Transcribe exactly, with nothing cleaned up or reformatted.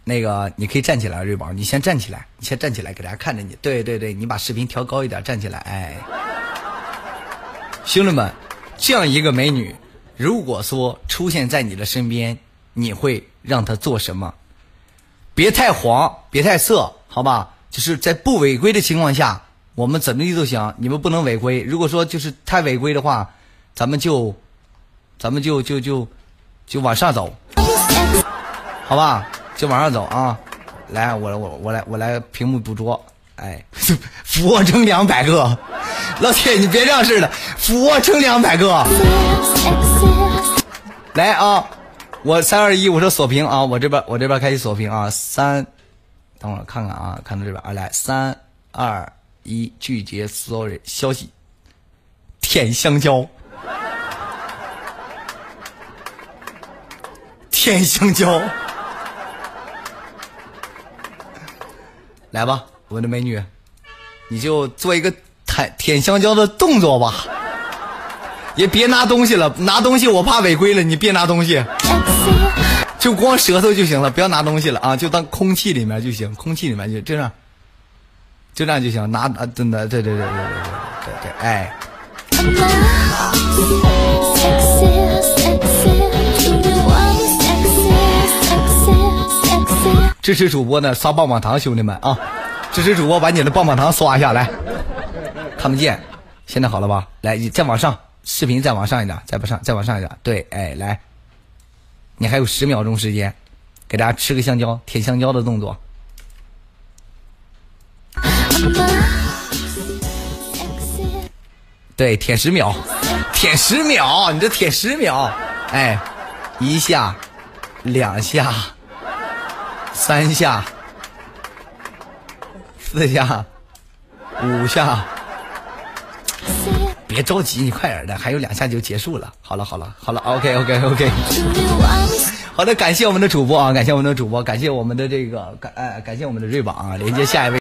那个你可以站起来，瑞宝，你先站起来，你先站起来，给大家看着你。对对对，你把视频调高一点，站起来。哎，兄弟们，这样一个美女，如果说出现在你的身边，你会让她做什么？别太黄，别太色，好吧？就是在不违规的情况下，我们怎么地都行，你们不能违规。如果说就是太违规的话，咱们就，咱们就就就就往上走，好吧？就往上走啊！来，我我我来我来屏幕捕捉，哎，俯卧撑两百个，老铁你别这样式的，俯卧撑两百个，来啊！我三二一，我说锁屏啊！我这边我这边开始锁屏啊！三，等会儿看看啊，看到这边啊，来三二一，拒绝所有人消息，舔香蕉，舔香蕉，来吧，我的美女，你就做一个舔舔香蕉的动作吧。也别拿东西了，拿东西我怕违规了，你别拿东西，就光舌头就行了，不要拿东西了啊，就当空气里面就行，空气里面就这样，就这样就行，拿啊，真的，对对对对对对对对，哎。支持主播呢，刷棒棒糖，兄弟们啊！支持主播把你的棒棒糖刷一下来，看不见，现在好了吧？来，你再往上。视频再往上一点，再往上，再往上一点。对，哎，来，你还有十秒钟时间，给大家吃个香蕉，舔香蕉的动作。对，舔十秒，舔十秒，你这舔十秒，哎，一下，两下，三下，四下，五下。别着急，你快点的，还有两下就结束了。好了好了好了 ，OK OK OK。好的，感谢我们的主播啊，感谢我们的主播，感谢我们的这个感哎，感谢我们的瑞宝啊，连接下一位。